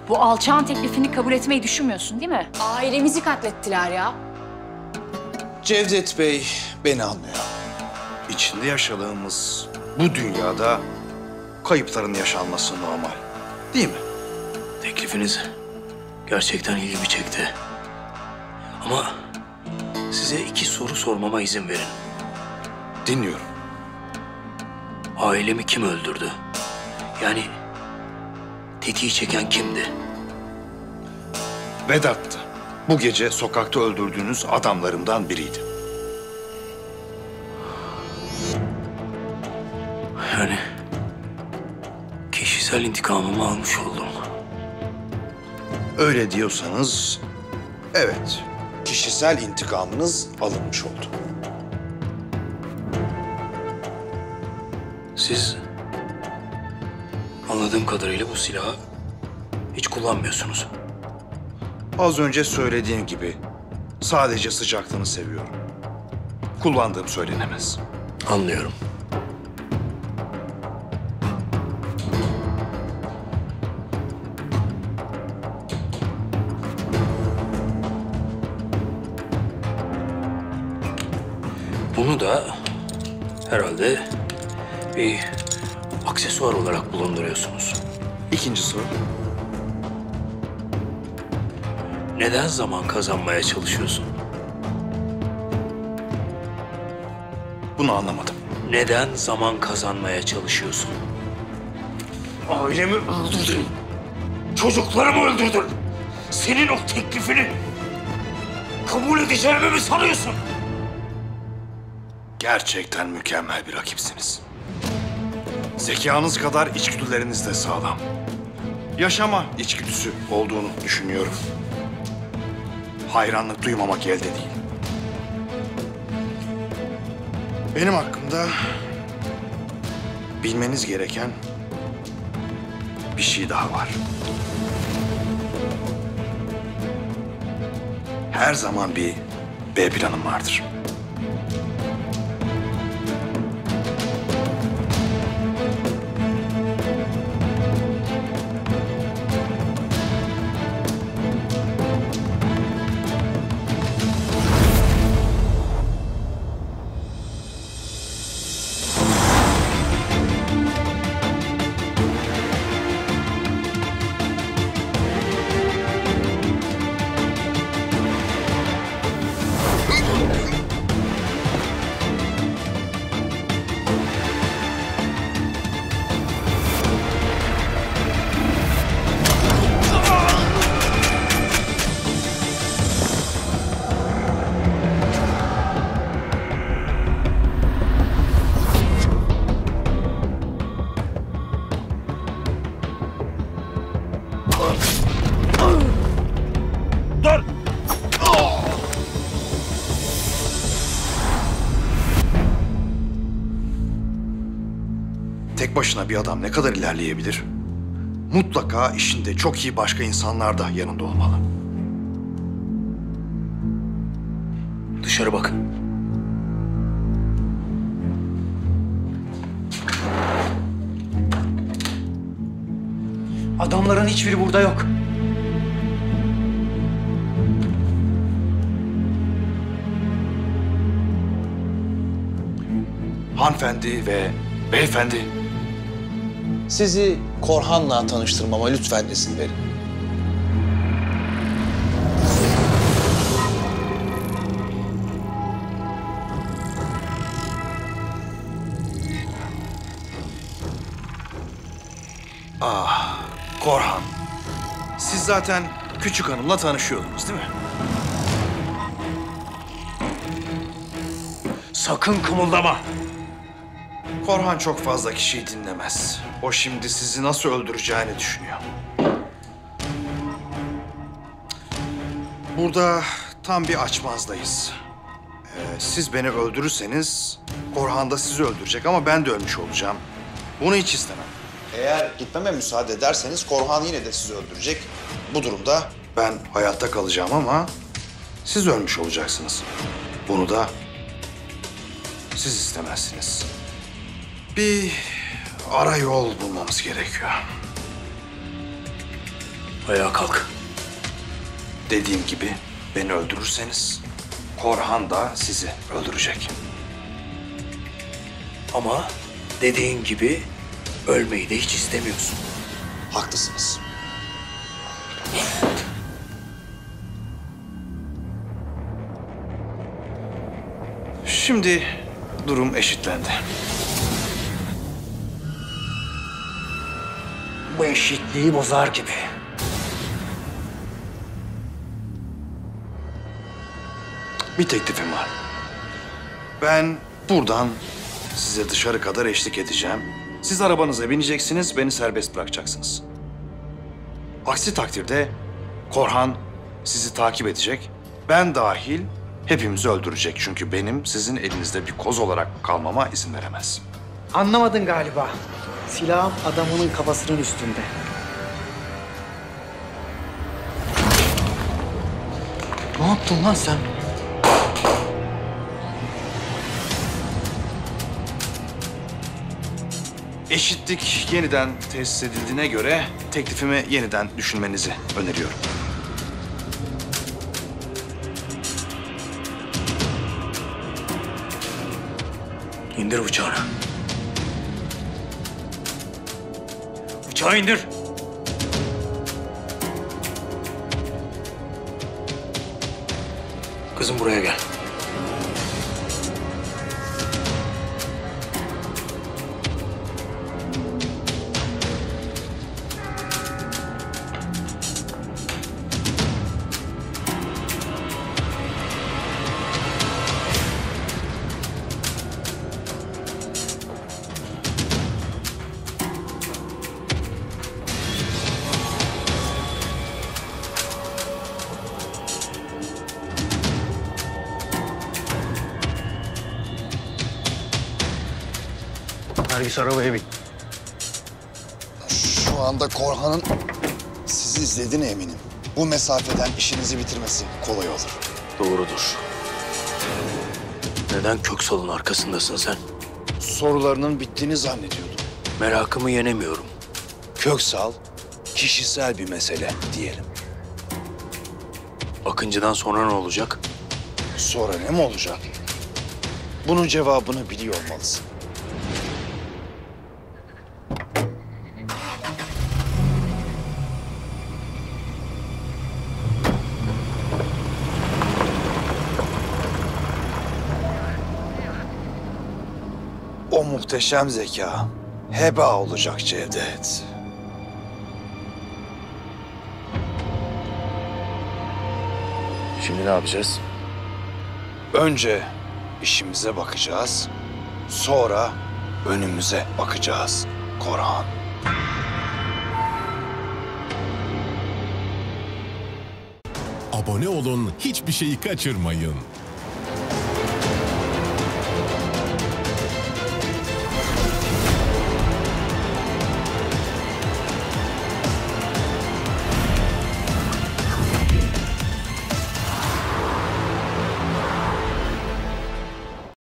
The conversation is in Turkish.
Bu alçağın teklifini kabul etmeyi düşünmüyorsun değil mi? Ailemizi katlettiler ya. Cevdet Bey beni anlıyor. İçinde yaşadığımız bu dünyada kayıpların yaşanması normal. Değil mi? Teklifiniz gerçekten ilgimi çekti. Ama size 2 soru sormama izin verin. Dinliyorum. Ailemi kim öldürdü? Yani tetiği çeken kimdi? Vedat'tı. Bu gece sokakta öldürdüğünüz adamlarımdan biriydi. Yani kişisel intikamımı almış oldum. Öyle diyorsanız evet, kişisel intikamınız alınmış oldu. Siz anladığım kadarıyla bu silahı hiç kullanmıyorsunuz. Az önce söylediğim gibi sadece sıcaklığını seviyorum. Kullandığım söylenemez. Anlıyorum. Bunu da herhalde bir aksesuar olarak bulunduruyorsunuz. İkinci soru. Neden zaman kazanmaya çalışıyorsun? Bunu anlamadım. Neden zaman kazanmaya çalışıyorsun? Ailemi öldürdün. Çocuklarımı öldürdün. Senin o teklifini kabul edeceğimi mi sanıyorsun? Gerçekten mükemmel bir rakipsiniz. Zekanız kadar içgüdüleriniz de sağlam. Yaşama içgüdüsü olduğunu düşünüyorum. Hayranlık duymamak elde değil. Benim hakkımda bilmeniz gereken bir şey daha var. Her zaman bir B planım vardır. Dur! Tek başına bir adam ne kadar ilerleyebilir? Mutlaka işinde çok iyi başka insanlar da yanında olmalı. Dışarı bak. Adamların hiçbiri burada yok. Hanımefendi ve beyefendi. Sizi Korhan'la tanıştırmama lütfen izin verin. Korhan. Siz zaten küçük hanımla tanışıyordunuz değil mi? Sakın kımıldama. Korhan çok fazla kişiyi dinlemez. O şimdi sizi nasıl öldüreceğini düşünüyor. Burada tam bir açmazdayız. Siz beni öldürürseniz Korhan da sizi öldürecek ama ben de ölmüş olacağım. Bunu hiç istemem. Eğer gitmeme müsaade ederseniz Korhan yine de sizi öldürecek. Bu durumda Ben hayatta kalacağım ama siz ölmüş olacaksınız. Bunu da siz istemezsiniz. Bir ara yol bulmamız gerekiyor. Ayağa kalk. Dediğim gibi beni öldürürseniz Korhan da sizi öldürecek. Ama dediğin gibi ölmeyi de hiç istemiyorsun. Haklısınız. Şimdi durum eşitlendi. Bu eşitliği bozar gibi. Bir teklifim var. Ben buradan size dışarı kadar eşlik edeceğim. Siz arabanıza bineceksiniz, beni serbest bırakacaksınız. Aksi takdirde Korhan sizi takip edecek. Ben dahil hepimizi öldürecek. Çünkü benim sizin elinizde bir koz olarak kalmama izin veremez. Anlamadın galiba. Silahım adamının kafasının üstünde. Ne yaptın lan sen? Eşitlik yeniden tesis edildiğine göre teklifimi yeniden düşünmenizi öneriyorum. İndir bıçağını. Bıçağı indir. Kızım buraya gel. Nergis arabaya bin. Şu anda Korhan'ın sizi izlediğine eminim. Bu mesafeden işinizi bitirmesi kolay olur. Doğrudur. Neden Köksal'ın arkasındasın sen? Sorularının bittiğini zannediyordum. Merakımı yenemiyorum. Köksal, kişisel bir mesele diyelim. Akıncı'dan sonra ne olacak? Sonra ne mi olacak? Bunun cevabını biliyor olmalısın. O muhteşem zeka heba olacak Cevdet. Şimdi ne yapacağız? Önce işimize bakacağız. Sonra önümüze bakacağız Korhan. Abone olun, hiçbir şeyi kaçırmayın.